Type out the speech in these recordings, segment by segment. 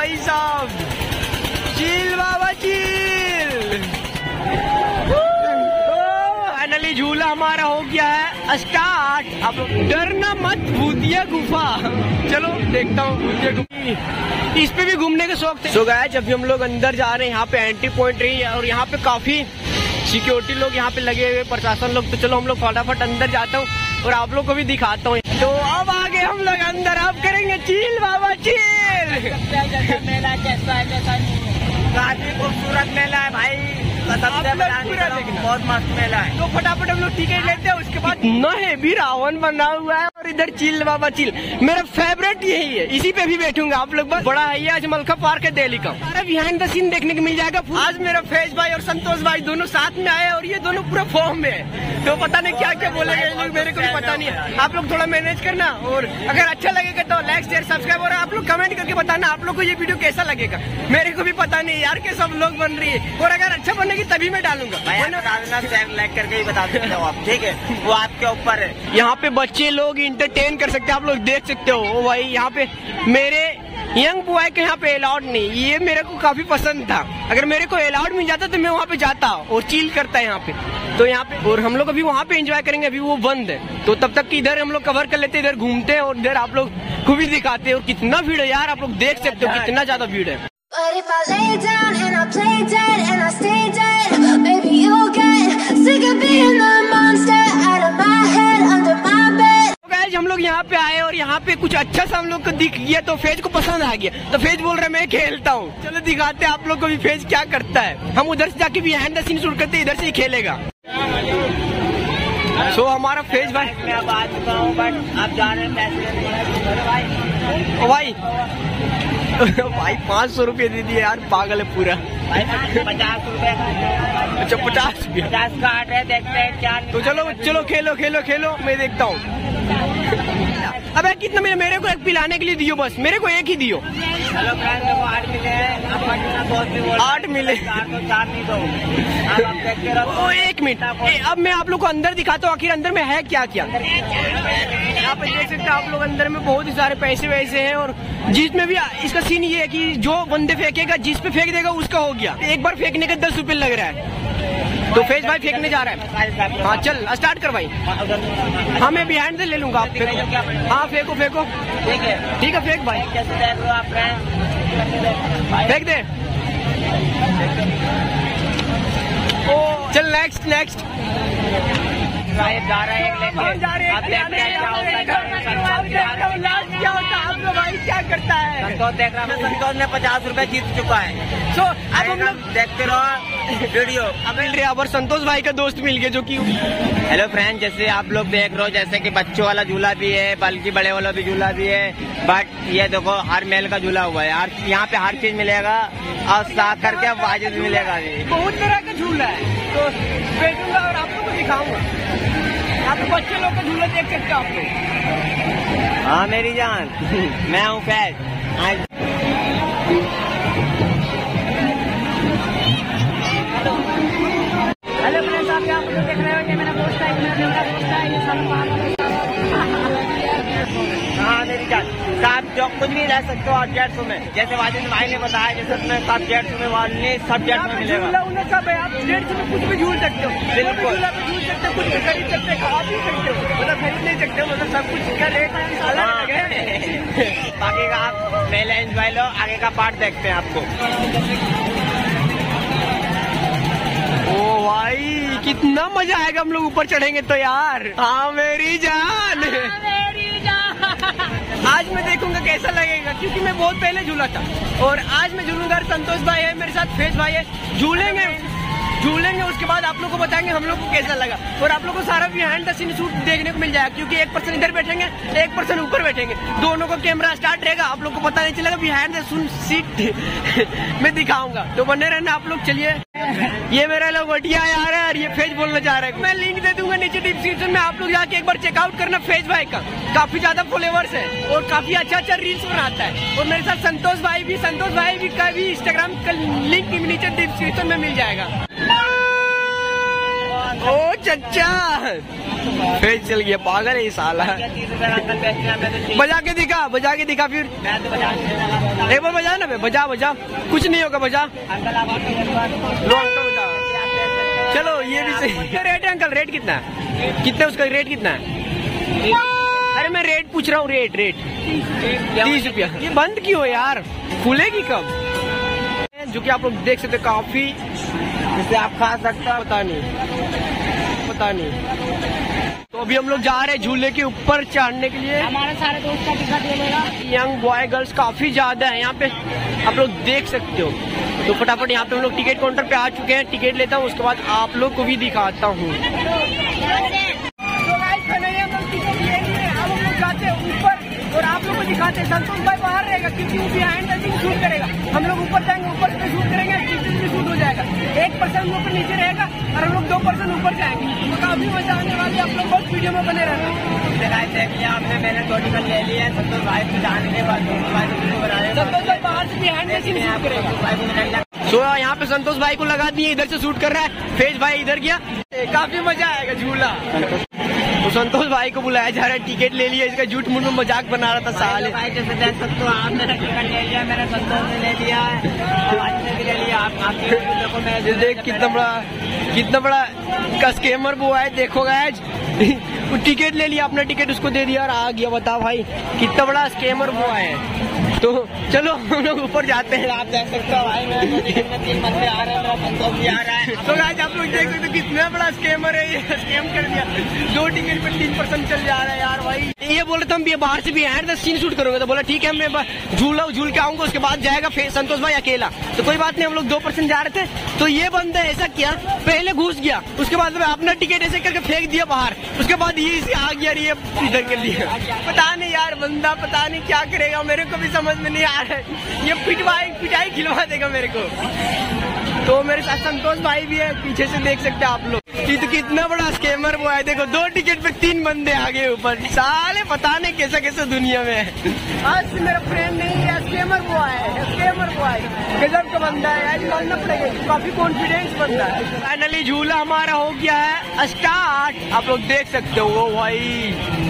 भाई साहब, चिल बाबा चिल। फाइनली झूला हमारा हो गया है स्टार्ट। आप लोग डरना मत, भूतिया गुफा। चलो देखता हूँ भूतिया गुफा, इस पे भी घूमने के शौक थे। सो गाइस अभी हम लोग अंदर जा रहे हैं। यहाँ पे एंट्री पॉइंट रही है और यहाँ पे काफी सिक्योरिटी लोग यहाँ पे लगे हुए, प्रशासन लोग। तो चलो हम लोग फटाफट अंदर जाता हूँ और आप लोग को भी दिखाता हूँ। तो अब आगे हम लोग अंदर आप करेंगे चिल बाबा चिल। मेला कैसा है कैसा नहीं है, काफी खूबसूरत मेला है भाई, बहुत मस्त मेला है। तो फटाफट हम लोग टिकट लेते हैं, उसके बाद न है भी रावण बना हुआ है और इधर चिल बाबा चिल। मेरा फेवरेट यही है, इसी पे भी बैठूंगा। आप लोग बस बड़ा है आज मलका पार्क है दिल्ली का, सारा बिहाइंड द सीन देखने को मिल जाएगा। आज मेरा फैज भाई और संतोष भाई दोनों साथ में आए और ये दोनों पूरा फॉर्म में है। तो पता नहीं क्या क्या बोलेंगे ये लोग, मेरे को भी पता नहीं है। आप लोग थोड़ा मैनेज करना और अगर अच्छा लगेगा तो लाइक शेयर सब्सक्राइब और आप लोग कमेंट करके बताना आप लोग को ये वीडियो कैसा लगेगा। मेरे को भी पता नहीं यार के सब लोग बन रही है, और अगर अच्छा बनेगी तभी मैं डालूंगा। लाइक करके ही बता सकते हो आप, ठीक है, वो आपके ऊपर है। यहाँ पे बच्चे लोग इंटरटेन कर सकते हैं, आप लोग देख सकते हो भाई। यहाँ पे मेरे यंग बॉय के यहाँ पे अलाउड नहीं, ये मेरे को काफी पसंद था। अगर मेरे को अलाउड मिल जाता तो मैं वहाँ पे जाता और चिल करता है यहाँ पे। तो यहाँ पे और हम लोग अभी वहाँ पे एंजॉय करेंगे, अभी वो बंद है। तो तब तक इधर हम लोग कवर कर लेते, इधर घूमते हैं और इधर आप लोग को भी दिखाते हैं। और कितना भीड़ है यार, आप लोग देख सकते हो कितना ज्यादा भीड़ है। But if I lay down and I play dead and I stay dead, maybe you'll get sick of being the monster out of my head, under my bed. तो गाइस हम लोग यहाँ पे आए और यहाँ पे कुछ अच्छा सा हम लोग को दिख गया, तो फेज को पसंद आ गया। तो फेज बोल रहा है मैं खेलता हूँ। चलो दिखाते हैं आप लोग को भी फेज क्या करता है। हम उधर से जाके भी बिहाइंड द सीन शूट करते, इधर से ही खेलेगा। सो हमारा फेज भाई, मैं अब आ चुका हूँ, बट आप जा रहे हैं पैसे ओ भाई भाई 500 रुपये दे दिए यार, पागल है पूरा। भाई 50 रुपए का। अच्छा 50 रुपया, 50 का आर्ट है, देखते हैं क्या। तो चलो चलो खेलो खेलो खेलो, मैं देखता हूँ। अबे कितना मेरे को एक पिलाने के लिए दियो, बस मेरे को एक ही दियो। हेलो फ्रेंड, देखो 8 मिले हैं, अब 8 मिले, 4 नहीं दो। आप देखते रहो। ओ एक मिनट, अब मैं आप लोग को अंदर दिखाता हूँ आखिर अंदर में है क्या क्या। यहाँ पे देख सकते हैं आप लोग, अंदर में बहुत ही सारे पैसे वैसे हैं। और जिसमें भी इसका सीन ये है कि जो बंदे फेंकेगा, जिस पे फेंक देगा उसका हो गया। एक बार फेंकने का 10 रुपये लग रहा है। तो फेज भाई फेंकने जा रहा है। हाँ चल स्टार्ट कर भाई। हाँ मैं बिहाइंड से ले लूंगा, आप फेंको। हाँ फेंको फेंको, ठीक है फेंक भाई, कैसे देख रहे हो आप फ्रेंड? फेंक दे। ओ चल नेक्स्ट नेक्स्ट जा रहा है, भाई क्या करता है। संतोष देख रहा है, संतोष ने 50 रुपए जीत चुका है। सो अब हम लोग देखते रहो वीडियो। अब मिल रहा है, और संतोष भाई का दोस्त मिल गया जो कि। हेलो फ्रेंड, जैसे आप लोग देख रहे हो, जैसे कि बच्चों वाला झूला भी है, बल्कि बड़े वाला भी झूला भी है। बट ये देखो हर मेल का झूला हुआ है, यहाँ पे हर चीज मिलेगा और साथ करके वाजिब भी मिलेगा। बहुत तरह का झूला है, तो बैठूंगा और आप लोग को दिखाऊंगा। आप बच्चे लोग का झूला देख सकते हो आप लोग। हाँ मेरी जान, मैं हूँ फैज। हेलो फ्रेंड्स, आप यहाँ पर देख रहे हो, ये मेरा दोस्त है, हाँ मेरी जान, साथ जो कुछ भी रह सकते हो 800 में। जैसे वाजिद भाई ने बताया, जैसे तुम्हें 750 में वाले सब 150 में मिलेगा। सब है, आप 150 में कुछ भी झूल सकते हो। बिल्कुल झूल सकते हो, कुछ भी खरीद सकते हो, खा भी सकते हो, मतलब खरीद नहीं सकते हो, मतलब सब कुछ का रेट अलग है। बाकी का आप पहले एंजॉय लो, आगे का पार्ट देखते हैं आपको। ओ भाई कितना मजा आएगा हम लोग ऊपर चढ़ेंगे तो यार। हाँ मेरी जान, आज मैं देखूंगा कैसा लगेगा, क्योंकि मैं बहुत पहले झूला था और आज मैं झूलूंगा। संतोष भाई है मेरे साथ, फेज भाई है, झूलेंगे। उसके बाद आप लोग को बताएंगे हम लोग को कैसा लगा। और आप लोग को सारा बिहाइंड द सीन शूट देखने को मिल जाएगा, क्योंकि एक पर्सन इधर बैठेंगे, एक पर्सन ऊपर बैठेंगे, दोनों का कैमरा स्टार्ट रहेगा। आप लोग को पता नहीं चलेगा, बिहाइंड द सीट मैं दिखाऊंगा, तो बने रहना आप लोग। चलिए, ये मेरा लोग वटिया यार है और ये फेज बोलना चाह रहा है। मैं लिंक दे दूंगा नीचे डिस्क्रिप्शन में, आप लोग जाके एक बार चेकआउट करना फेज भाई का। काफी ज्यादा फॉलोवर्स है और काफी अच्छा रील्स बनाता है। और मेरे साथ संतोष भाई भी का भी इंस्टाग्राम का लिंक नीचे डिस्क्रिप्शन में मिल जाएगा। ओ चच्चा, फेज चल गया, पागल है ये साला। बजा के दिखा फिर, एक बार बजा ना, बजा बजा, कुछ नहीं होगा, बजा लो अंकल बजा। चलो ये भी सही। क्या रेट है अंकल, रेट कितना है, कितना उसका रेट कितना है? अरे मैं रेट पूछ रहा हूँ, रेट 30 रुपया। ये बंद क्यों है यार, खुलेगी कब? जो कि आप लोग देख सकते काफी, जिसे आप खा सकते हो, पता नहीं। तो अभी हम लोग जा रहे हैं झूले के ऊपर चढ़ने के लिए। हमारे सारे दोस्त का टिकट ले लेगा। यंग बॉय गर्ल्स काफी ज्यादा है यहाँ पे, आप लोग देख सकते हो। तो फटाफट यहाँ पे हम लोग टिकट काउंटर पे आ चुके हैं, टिकट लेता हूँ, उसके बाद आप लोग को भी दिखाता हूँ। और आप लोग को दिखाते हैं, संतोष भाई बाहर रहेगा क्योंकि वो बिहाइंड द सीन शूट करेगा। हम लोग ऊपर जाएंगे, ऊपर से शूट करेंगे, भी शूट हो जाएगा। 1% ऊपर नीचे रहेगा और हम लोग 2% ऊपर जाएंगे। तो काफी मजा आने वाली है, आप लोग बहुत वीडियो में बने रहना। मैंने 2 टिकट ले लिया है संतोष भाई को जाने के बाद। संतोष भाई बाहर से बिहाइंड द सीन शूट करेगा। तो यहाँ पे संतोष भाई को लगा दिए, इधर से शूट कर रहा है, फेज भाई इधर गया, काफी मजा आएगा झूला। तो संतोष भाई को बुलाया जा रहा है, टिकट ले लिया, इसका झूठ मूठ में मजाक बना रहा था साले। भाई जैसे देख सकते हो आप, मैंने टिकट ले लिया, मैंने संतोष ने ले लिया है, आपने भी ले लिया। आपके देखो मैं देख कितना बड़ा का स्कैमर वो है, देखो गाइस। वो टिकट ले लिया, अपना टिकट उसको दे दिया और आ गया। बताओ भाई कितना बड़ा स्कैमर वो है। तो चलो हम लोग ऊपर जाते हैं। आप देख सकते हो भाई, मेरे टिकट में 3 बंदे आ रहे हैं, मेरा संतोष भी आ रहा है। तो गाइस आप लोग देख सकते हो कितना बड़ा स्कैमर है ये, स्कैम कर दिया। 2 टिकट पे 3% चल जा रहा है यार भाई। ये बोले तो हम भी बाहर से भी हैंड द सीन शूट करोगे, तो बोला ठीक है मैं झूल के आऊंगा, उसके बाद जाएगा संतोष भाई अकेला। तो कोई बात नहीं, हम लोग 2% जा रहे थे। तो ये बंदा ऐसा किया, पहले घुस गया, उसके बाद में अपना टिकट ऐसे करके फेंक दिया बाहर, उसके बाद ये इसे आ गया, ये इधर कर दिया। पता नहीं यार बंदा पता नहीं क्या करेगा, मेरे को भी समझ में नहीं आ रहा है। ये पिटाई खिलवा देगा मेरे को। तो मेरे साथ संतोष भाई भी है, पीछे से देख सकते हैं आप लोग। तो कितना बड़ा स्कैमर वो है, देखो 2 टिकट पे 3 बंदे आगे ऊपर, साले पता नहीं कैसा दुनिया में है। आज मेरा फ्रेंड नहीं है, स्कैमर वो है, गजब का बंदा है, आज मानना पड़ेगा, काफी कॉन्फिडेंस बंदा है। फाइनली झूला हमारा हो गया है स्टार्ट, आप लोग देख सकते हो। वो भाई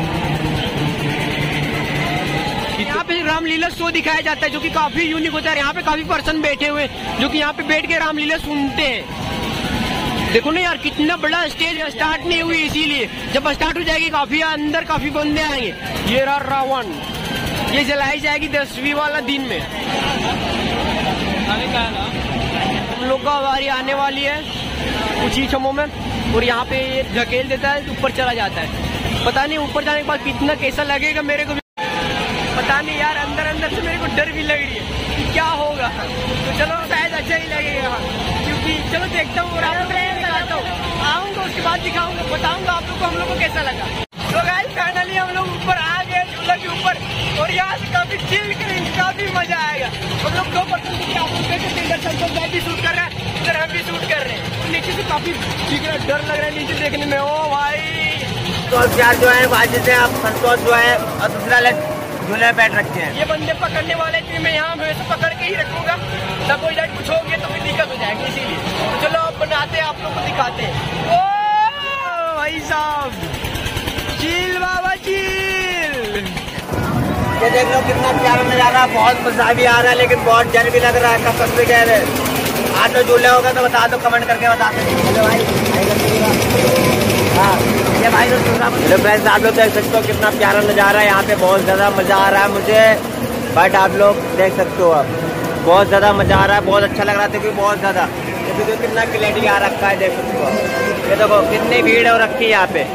यहाँ पे रामलीला शो दिखाया जाता है, जो कि काफी यूनिक होता है। यहाँ पे काफी पर्सन बैठे हुए जो कि यहाँ पे बैठ के रामलीला सुनते हैं। देखो ना यार कितना बड़ा स्टेज, स्टार्ट नहीं हुई, इसीलिए जब स्टार्ट हो जाएगी काफी अंदर काफी बंदे आएंगे। ये रहा रावण, ये जलाई जाएगी 10वीं वाला दिन में। हम लोग का बारी आने वाली है कुछ ही क्षणों में, और यहाँ पे ये धकेल देता है, ऊपर चला जाता है। पता नहीं ऊपर जाने के बाद कितना कैसा लगेगा, मेरे को भी पता नहीं यार। अंदर से मेरे को डर भी लग रही है कि क्या होगा। तो चलो शायद अच्छा ही लगेगा, क्योंकि चलो देखता हूँ और आप लोग दिखाता हूँ, आऊंगा उसके बाद दिखाऊंगा, बताऊंगा आप लोग को हम लोग को कैसा लगा। तो गाइस फाइनली हम लोग ऊपर आ गए झूला के ऊपर, और यहाँ से काफी चिल करेंगे, काफी मजा आएगा। हम लोग 2% आप लोग देख सकते हैं, इधर संतोष भाई भी शूट कर रहा है, इधर हम भी शूट कर रहे हैं। नीचे से काफी डर लग रहा है नीचे देखने में। ओ भाई तो यार जो है बाजी से आप संतोष जो है और दूसरा झूले बैठ रखे हैं। ये बंदे पकड़ने वाले थे, मैं यहाँ वैसे पकड़ के ही रखूंगा, ना कोई जाए कुछ हो गया तो फिर दिक्कत हो जाएगी, इसीलिए। तो चलो अब बनाते हैं, आप लोग को दिखाते हैं। ओ भाई साहब, चिल बाबा चिल। ये देख लो कितना प्यारा नजारा, बहुत मजा भी आ रहा है, लेकिन बहुत डर भी लग रहा है, कसम से कह रहे। आज तो झूले होगा तो बता दो, कमेंट करके बता दो भाई। हाँ ये भाई तो हेलो फ्रेंड्स, आप लोग देख सकते हो कितना प्यारा नज़ारा है यहाँ पे, बहुत ज़्यादा मज़ा आ रहा है मुझे। बट आप लोग देख सकते हो अब बहुत ज़्यादा मज़ा आ रहा है, बहुत अच्छा लग रहा था क्योंकि बहुत ज़्यादा। ये देखो कितना क्लैरिटी आ रखा है, देख सकते हो। ये देखो कितनी भीड़ हो रखी है यहाँ पे।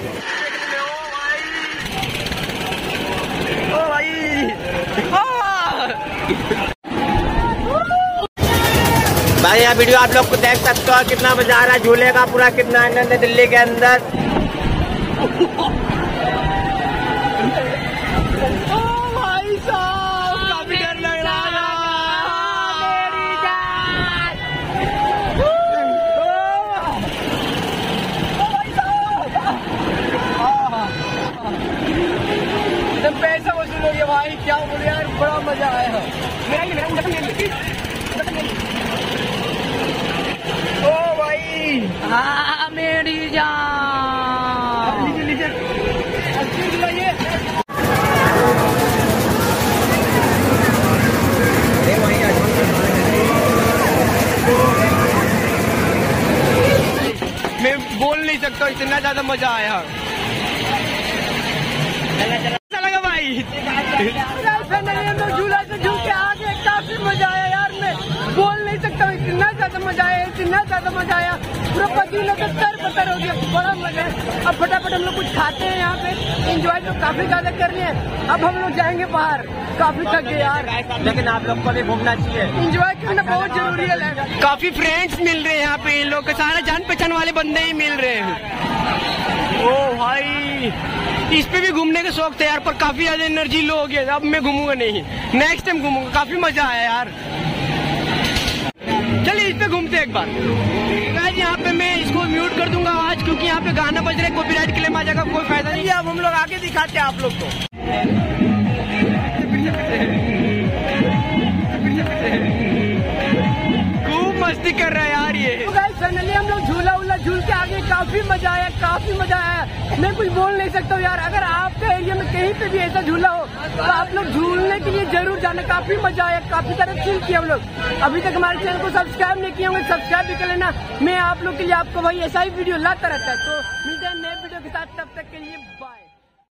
भाई यहाँ वीडियो आप लोग को देख सकते हो कितना मजा आ रहा है झूले का, पूरा कितना आनंद है दिल्ली के अंदर। भाई साहब काफी डर लग रहा है। पैसा वसूल हो गया भाई, क्या बोले यार, बड़ा मजा आया। ओ भाई हाँ मेरी जान, लीजिए वहीं इतना ज्यादा मजा आया। अच्छा लगा भाई। हम लोग झूला से झूल के आगे काफी मजा आया यार, मैं बोल नहीं सकता हूँ, इतना ज्यादा मजा आया, इतना ज्यादा मजा आया, पूरा पसीना तो तर हो गया, बड़ा मजा है। अब फटाफट हम लोग कुछ खाते हैं यहाँ पे, एंजॉय तो काफी ज्यादा कर रहे हैं। अब हम लोग जाएंगे बाहर, काफी थक गए यार, लेकिन आप लोग को भी घूमना चाहिए, एंजॉय करना बहुत जरूरी है। काफी फ्रेंड्स मिल रहे हैं यहाँ पे, इन लोग के सारे जान पहचान वाले बंदे ही मिल रहे हैं। ओ भाई, इस पे भी घूमने का शौक था यार, पर काफी ज्यादा एनर्जी लो हो गया, अब मैं घूमूंगा नहीं, नेक्स्ट टाइम घूमूंगा। काफी मजा आया यार, चलिए इस पे घूमते एक बार। गाइस यहाँ पे मैं इसको म्यूट कर दूंगा आज, क्योंकि यहाँ पे गाना बज रहा है, कॉपीराइट क्लेम आ जाएगा, कोई फायदा नहीं है। अब हम लोग आगे दिखाते हैं आप लोग को। खूब मस्ती कर रहा है यार ये। तो गाइस फाइनली हम लोग झूला झूल के आगे, काफी मजा आया, काफी मजा आया, मैं कुछ बोल नहीं सकता हूँ यार। अगर आपके एरिया में कहीं पे भी ऐसा झूला हो तो आप लोग झूलने के लिए जरूर जाना, काफी मजा आया, काफी सारा चिल किया हम लोग। अभी तक हमारे चैनल को सब्सक्राइब नहीं किए होंगे, सब्सक्राइब भी कर लेना। मैं आप लोग के लिए आपको भाई ऐसा ही वीडियो लाता रहता है। तो मिलते हैं नए वीडियो के साथ, तब तक के लिए बाय।